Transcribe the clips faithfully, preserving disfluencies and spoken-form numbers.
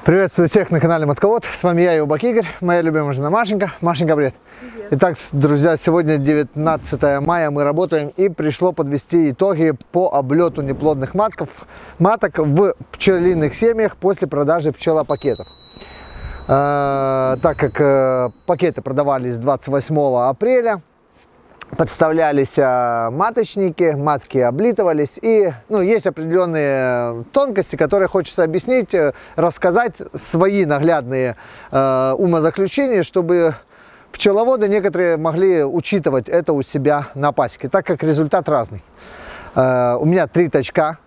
Приветствую всех на канале Матковод. С вами я, Юбак Игорь, моя любимая жена Машенька. Машенька, привет. Привет. Итак, друзья, сегодня девятнадцатое мая, мы работаем и пришло подвести итоги по облету неплодных матков, маток в пчелиных семьях после продажи пчелопакетов. Э, так как э, пакеты продавались двадцать восьмого апреля, подставлялись маточники, матки облитывались, и ну, есть определенные тонкости, которые хочется объяснить, рассказать, свои наглядные э, умозаключения, чтобы пчеловоды некоторые могли учитывать это у себя на пасеке, так как результат разный. Э, у меня три точка.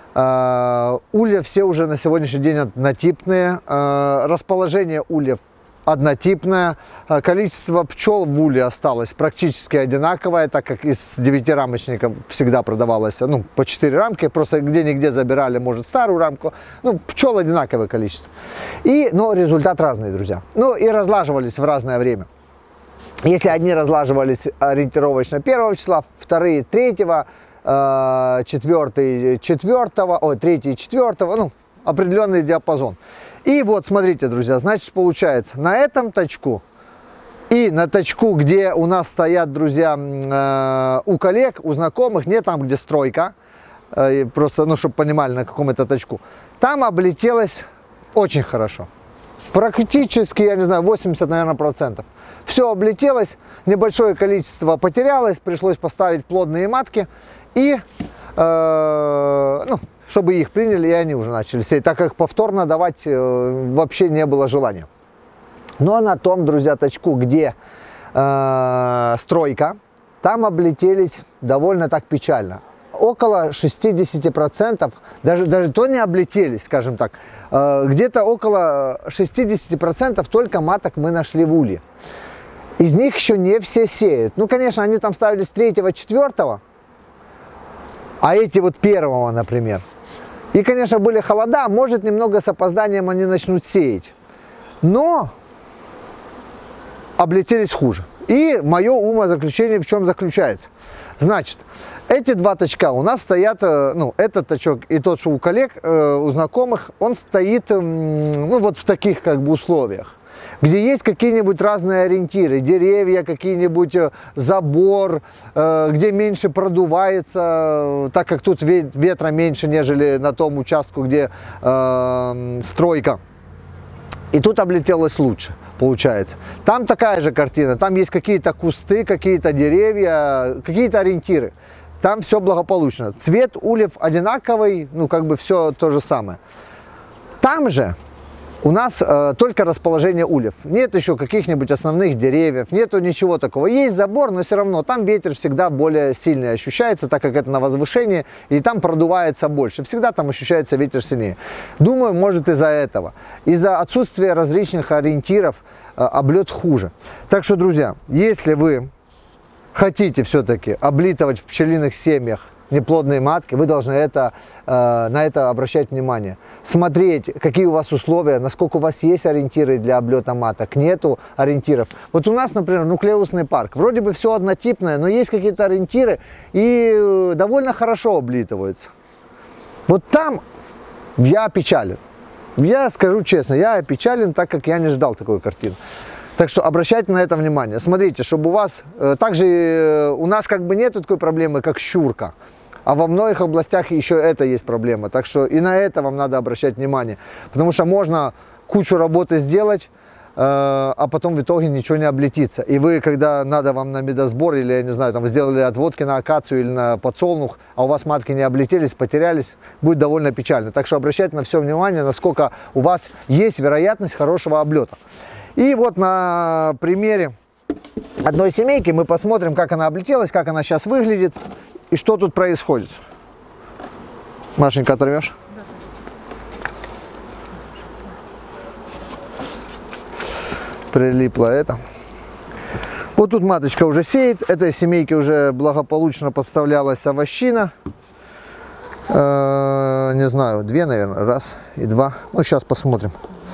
Э, улья все уже на сегодняшний день однотипные, э, расположение ульев однотипное, количество пчел в улье осталось практически одинаковое, так как из девяти рамочников всегда продавалось ну, по четыре рамки, просто где-нигде забирали, может, старую рамку, ну, пчел одинаковое количество. И, но результат разный, друзья. Ну, и разлаживались в разное время. Если одни разлаживались ориентировочно первого числа, вторые третьего, четвертый четвертого, ой, третий четвертого, ну, определенный диапазон. И вот, смотрите, друзья, значит, получается, на этом точку и на точку, где у нас стоят, друзья, э, у коллег, у знакомых, не там, где стройка, э, просто, ну, чтобы понимали, на каком это точку, там облетелось очень хорошо. Практически, я не знаю, восемьдесят, наверное, процентов. Все облетелось, небольшое количество потерялось, пришлось поставить плодные матки и, э, ну, чтобы их приняли, и они уже начали сеять, так как повторно давать э, вообще не было желания. Но на том, друзья, точку, где э, стройка, там облетелись довольно так печально. Около шестидесяти процентов, даже, даже то не облетелись, скажем так, э, где-то около шестидесяти процентов только маток мы нашли в улье. Из них еще не все сеют. Ну, конечно, они там ставились третьего, четвертого, а эти вот первого, например. И, конечно, были холода, может, немного с опозданием они начнут сеять. Но облетелись хуже. И мое умозаключение в чем заключается? Значит, эти два точка у нас стоят, ну, этот точок и тот, что у коллег, у знакомых, он стоит, ну, вот в таких, как бы, условиях, где есть какие-нибудь разные ориентиры, деревья, какие-нибудь забор, э, где меньше продувается, так как тут ветра меньше, нежели на том участку, где э, стройка. И тут облетелось лучше, получается. Там такая же картина, там есть какие-то кусты, какие-то деревья, какие-то ориентиры. Там все благополучно. Цвет ульев одинаковый, ну как бы все то же самое. Там же у нас э, только расположение ульев. Нет еще каких-нибудь основных деревьев, нету ничего такого. Есть забор, но все равно там ветер всегда более сильный ощущается, так как это на возвышении, и там продувается больше. Всегда там ощущается ветер сильнее. Думаю, может из-за этого. Из-за отсутствия различных ориентиров э, облет хуже. Так что, друзья, если вы хотите все-таки облитывать в пчелиных семьях неплодные матки, вы должны это, э, на это обращать внимание. Смотреть, какие у вас условия, насколько у вас есть ориентиры для облета маток, нету ориентиров. Вот у нас, например, нуклеусный парк. Вроде бы все однотипное, но есть какие-то ориентиры и довольно хорошо облитываются. Вот там я опечален. Я скажу честно, я опечален, так как я не ждал такой картины. Так что обращайте на это внимание. Смотрите, чтобы у вас, э, также э, у нас как бы нет такой проблемы, как щурка. А во многих областях еще это есть проблема. Так что и на это вам надо обращать внимание. Потому что можно кучу работы сделать, э, а потом в итоге ничего не облетится. И вы, когда надо вам на медосбор, или, я не знаю, там сделали отводки на акацию или на подсолнух, а у вас матки не облетелись, потерялись, будет довольно печально. Так что обращайте на все внимание, насколько у вас есть вероятность хорошего облета. И вот на примере одной семейки мы посмотрим, как она облетелась, как она сейчас выглядит и что тут происходит. Машенька, оторвешь? Прилипло это. Вот тут маточка уже сеет. Этой семейке уже благополучно подставлялась овощина. Э, не знаю, две, наверное, раз и два. Ну, сейчас посмотрим.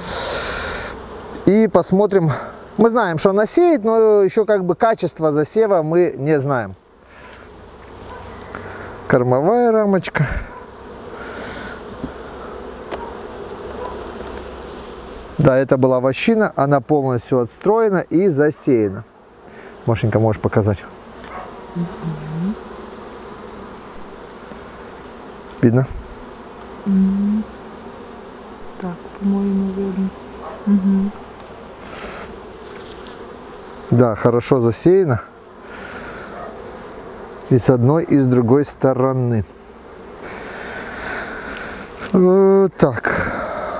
И посмотрим. Мы знаем, что она сеет, но еще как бы качество засева мы не знаем. Кормовая рамочка. Да, это была вощина, она полностью отстроена и засеяна. Машенька, можешь показать? Угу. Видно? Угу. Так, по-моему, видно. Угу. Да, хорошо засеяно. И с одной, и с другой стороны. Вот так.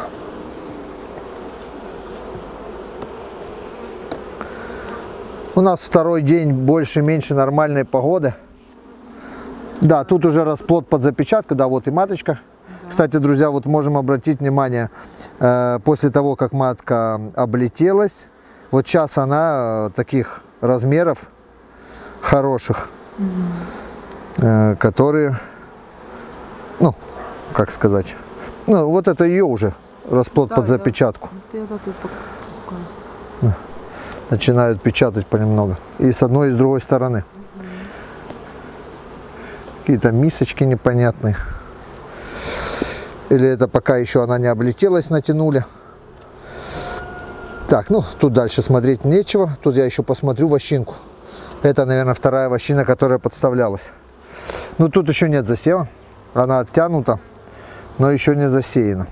У нас второй день больше-меньше нормальной погоды. Да, тут уже расплод под запечатку, да, вот и маточка. Да. Кстати, друзья, вот можем обратить внимание, э, после того, как матка облетелась, вот сейчас она э, таких размеров хороших, угу. э, которые, ну, как сказать, ну, вот это ее уже расплод да, под запечатку. Это, это да. Начинают печатать понемногу. И с одной, и с другой стороны. Угу. Какие-то мисочки непонятные. Или это пока еще она не облетелась, натянули. Так, ну тут дальше смотреть нечего. Тут я еще посмотрю вощинку. Это, наверное, вторая вощина, которая подставлялась. Ну тут еще нет засева. Она оттянута, но еще не засеяна.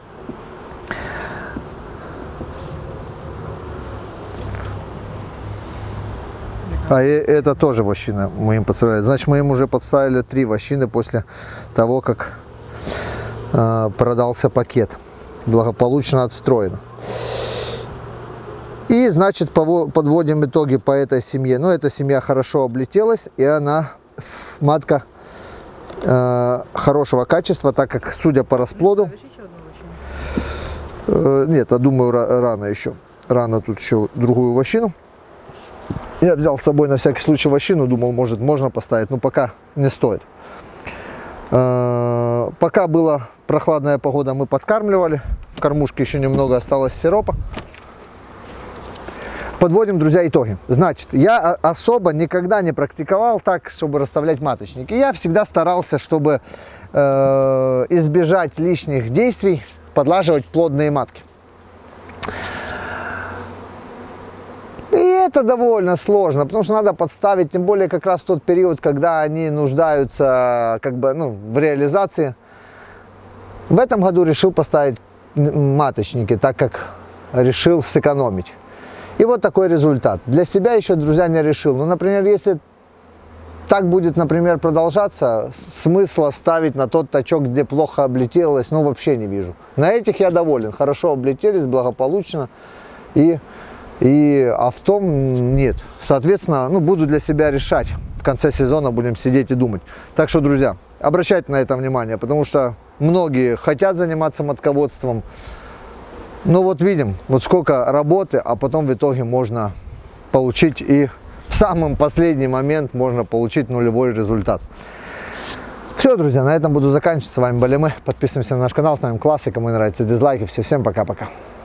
А это тоже вощина мы им подставляли. Значит, мы им уже подставили три вощины после того, как э, продался пакет. Благополучно отстроен. И, значит, подводим итоги по этой семье. Ну, эта семья хорошо облетелась, и она, матка э, хорошего качества, так как, судя по расплоду... Э, нет, я думаю, рано еще. Рано тут еще другую вощину. Я взял с собой на всякий случай вощину, думал, может, можно поставить, но пока не стоит. Э, пока была прохладная погода, мы подкармливали. В кормушке еще немного осталось сиропа. Подводим, друзья, итоги. Значит, я особо никогда не практиковал так, чтобы расставлять маточники. Я всегда старался, чтобы э, избежать лишних действий, подлаживать плодные матки. И это довольно сложно, потому что надо подставить, тем более как раз в тот период, когда они нуждаются как бы, ну, в реализации. В этом году решил поставить маточники, так как решил сэкономить. И вот такой результат. Для себя еще, друзья, не решил. Ну, например, если так будет, например, продолжаться, смысла ставить на тот точок, где плохо облетелось, ну, вообще не вижу. На этих я доволен. Хорошо облетелись, благополучно. И, и, а в том нет. Соответственно, ну, буду для себя решать. В конце сезона будем сидеть и думать. Так что, друзья, обращайте на это внимание, потому что многие хотят заниматься матководством. Ну вот видим, вот сколько работы, а потом в итоге можно получить и в самый последний момент можно получить нулевой результат. Все, друзья, на этом буду заканчивать. С вами были мы. Подписываемся на наш канал, ставим классы, кому нравится дизлайки. Все, всем пока-пока.